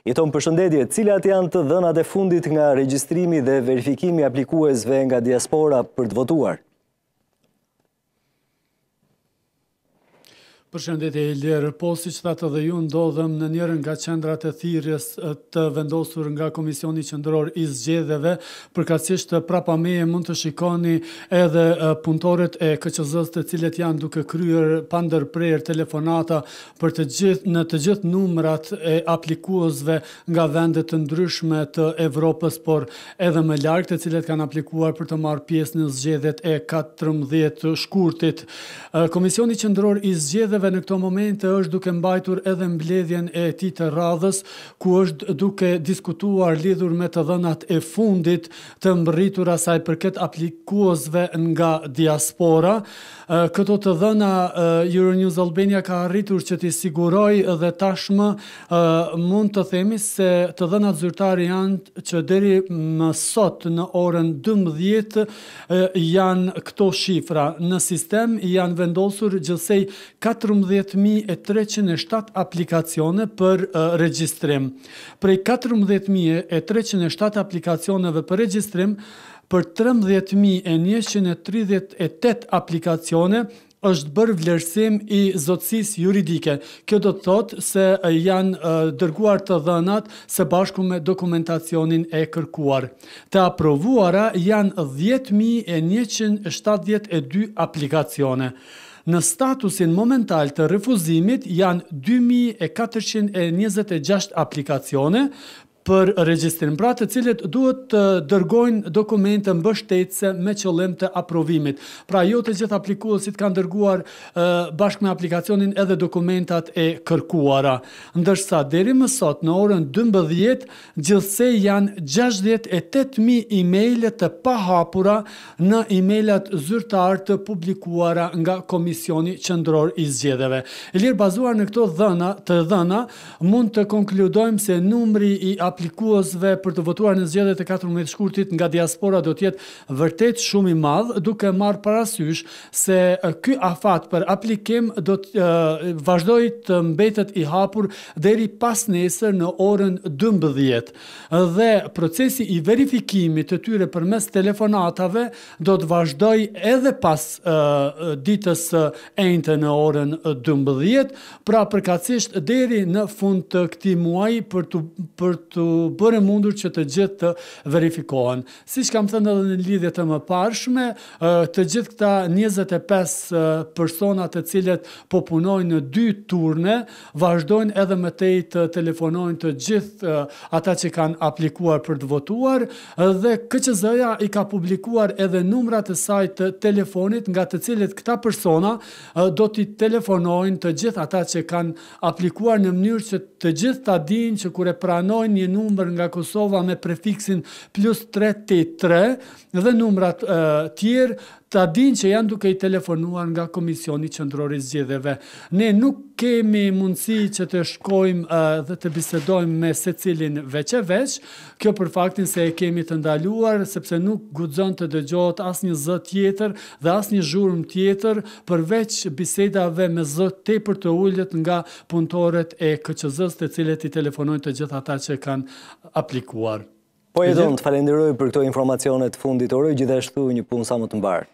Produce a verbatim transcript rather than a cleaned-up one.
Jeton, përshëndetje, cilat janë të dhënat e fundit nga regjistrimi dhe verifikimi aplikuesve nga diaspora për të votuar? Përshëndetje Ilir, po si që thatë dhe ju ndodhëm në njërën nga qendrat e thirrjes të vendosur nga Komisioni Qendror i Zgjedhjeve, përkatësisht prapa meje mund të shikoni edhe punëtorët e K Q Z-s të cilët janë duke kryer pa ndërprerje telefonata për të gjithë në të gjithë numrat e aplikuesve nga vende të ndryshme të Evropës, por edhe më larg, të cilët kanë aplikuar për të marrë pjesë në zgjedhjet e katërmbëdhjetë shkurtit. Komisioni Qendror i Zgjedhjeve në këto momente është duke mbajtur edhe mbledhjen e tij të radhës, ku është duke diskutuar lidhur me të dhënat e fundit të mbërritura sa i përket aplikuesve nga diaspora. Këto të dhëna Euronews Albania ka arritur që t'i sigurojë dhe tashmë mund të themi se të dhënat zyrtare janë që deri më sot në orën dymbëdhjetë janë këto shifra. Në sistem janë vendosur gjithsej katërmbëdhjetë mijë e treqind e shtatë aplikacione për uh, regjistrim. Prej katërmbëdhjetë mijë e treqind e shtatë aplikacioneve për regjistrim, për trembëdhjetë mijë e njëqind e tridhjetë e tetë aplikacione është bërë vlerësim i zotësisë juridike. Kjo do të thotë se janë uh, dërguar të dhënat së bashku me dokumentacionin e kërkuar. Të aprovuara janë dhjetë mijë e njëqind e shtatëdhjetë e dy aplikacione. Në statusin momental të refuzimit janë dy mijë e katërqind e njëzet e gjashtë aplikacione për regjistrim, pra të cilët duhet të dërgojnë dokumente mbështetëse me qëllim të aprovimit. Pra jo të gjithë aplikuesit kanë dërguar uh, bashkë me aplikacionin edhe dokumentat e kërkuara. Ndërsa deri më sot në orën dymbëdhjetë gjithsej janë gjashtëdhjetë e tetë mijë emailë të pahapura në emailat zyrtar të publikuara nga Komisioni Qendror i Zgjedhjeve. E lirë bazuar në këto dhëna, të dhëna, mund të konkludojmë se numri i aplikuesve për të votuar në zgjedhjet e katërmbëdhjetë shkurtit nga diaspora do të jetë vërtet shumë i madh, duke marrë parasysh se ky afat për aplikim do të uh, vazhdojë të mbetet i hapur deri pas nesër në orën dymbëdhjetë. Dhe procesi i verifikimit të tyre përmes telefonatave do të vazhdojë edhe pas uh, ditës së enjte në orën dymbëdhjetë, pra përkatësisht deri në fund të këtij muaji për të për të bërë mundur që të gjithë të verifikohen. Siç kam thënë edhe në lidhje të mëparshme, të gjithë këta njëzet e pesë persona të cilët po punojnë në dy turne, vazhdojnë edhe më tej të telefonojnë të gjithë ata që kanë aplikuar për të votuar, dhe K Q Z-ja i ka publikuar edhe numrat e saj të telefonit nga të cilët këta persona do t'i telefonojnë të gjithë ata që kanë aplikuar në mënyrë që të gjithë ta dinë që kur e pranojnë një numër nga Kosova me prefiksin plus tre tetëdhjetë tre dhe numrat e, tjerë, ta dinë që janë duke i telefonuar nga Komisioni Qendror i Zgjedhjeve. Ne nuk kemi mundësi që të shkojmë uh, dhe të bisedojmë me secilin veç e veç, kjo për faktin se e kemi të ndaluar, sepse nuk guxon të dëgjohet asnjë zë tjetër dhe asnjë zhurmë tjetër, përveç bisedave me zë tepër të ulët nga punëtorët e K Q Z-s, të cilët i telefonojnë të gjithë ata që kanë aplikuar. Po Jeton, të falenderoj për këto informacionet funditore, gjithashtu një punë sa më të mbarë.